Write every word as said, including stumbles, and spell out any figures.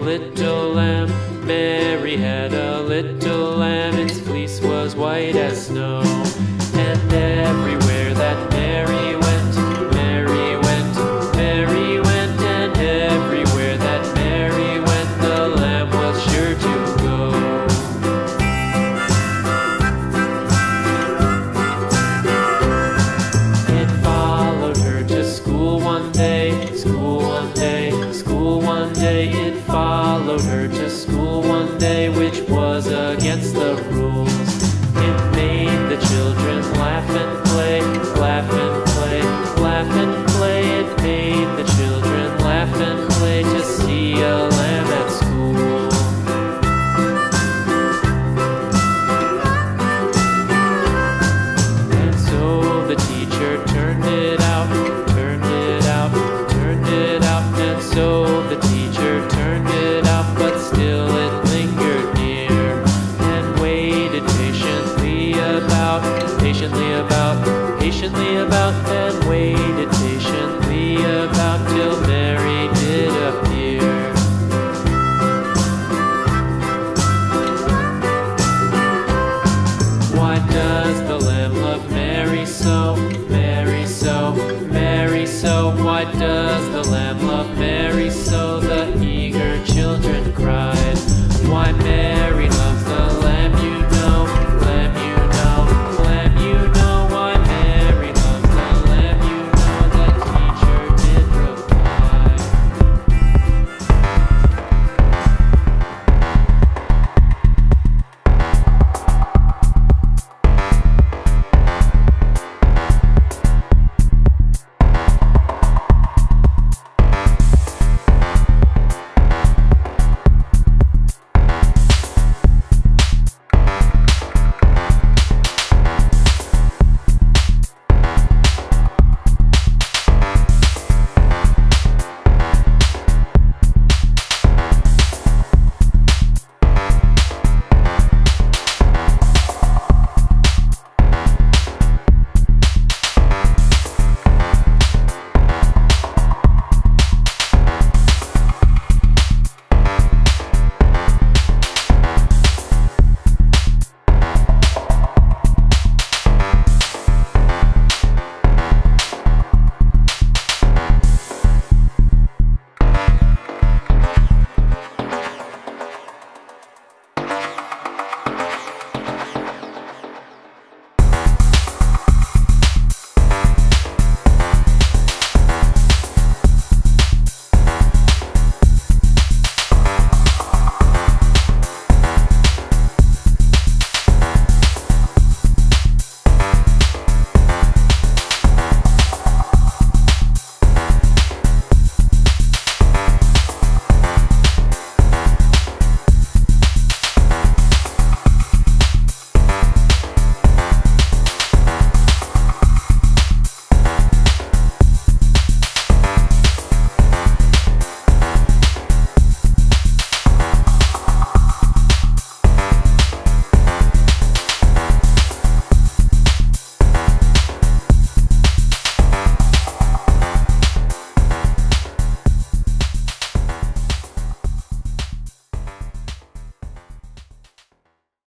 little lamb. Mary had a little lamb, its fleece was white as snow. And everywhere that Mary went, Mary went, Mary went, and everywhere that Mary went, the lamb was sure to go. It followed her to school one day, school one day, school one day. It followed her to school one day, which was against the rules. It made the children laugh and play, laugh and play, laugh and play. It made the children laugh and play to see a lamb at school. And so the teacher turned it out, turned it out, turned it out. And so the teacher turned it out, but still it lingered near and waited patiently about, patiently about, patiently about, and waited patiently about till Mary did appear. Why does the lamb love Mary so, Mary so, Mary so? Why does